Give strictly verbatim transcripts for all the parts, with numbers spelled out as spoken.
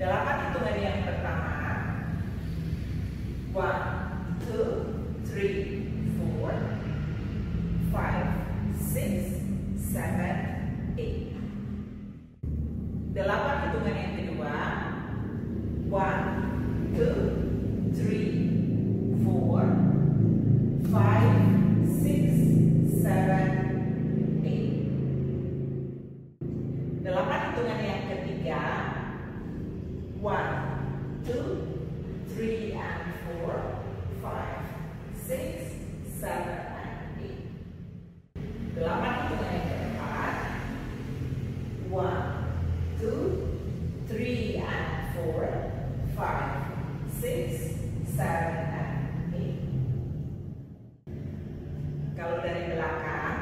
Delapan hitungan yang pertama. One, two, three, four, five, six, seven, eight. Delapan hitungan yang kedua. One, two, three, four, five, six, seven, eight. Delapan hitungan yang ketiga. One, two, three, and four, five, six, seven, and eight. Delapan hitungan yang keempat. One, two, three, and four, five, six, seven, and eight. Kalau dari belakang.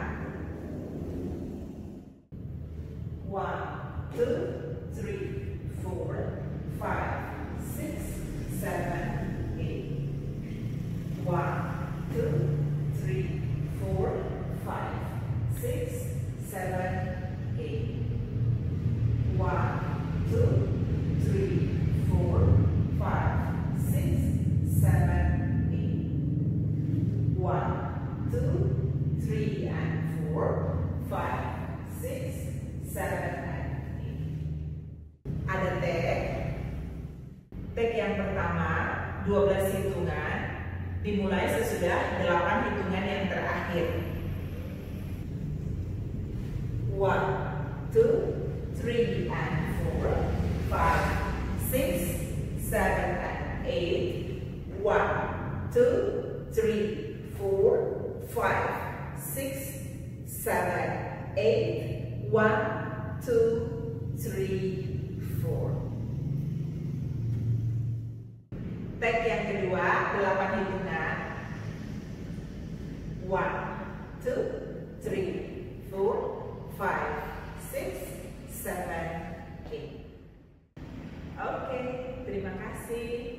One, two, three, four, five, six, seven, eight. One, two, three, four, five, six, seven, eight. One, two, three, four, five, six, seven, eight. One, two, three, and four, five, six, seven, and eight. Ada tag. Tag yang pertama, dua belas hitungan, dimulai sesudah delapan hitungan yang terakhir. One, two, three, and four, five, six, seven, and eight. One, two, three, four, five, six, seven, eight. One, two, three, four. Tag yang kedua, delapan hitungan. One, two, three, four, five, six, seven, eight. Oke, terima kasih.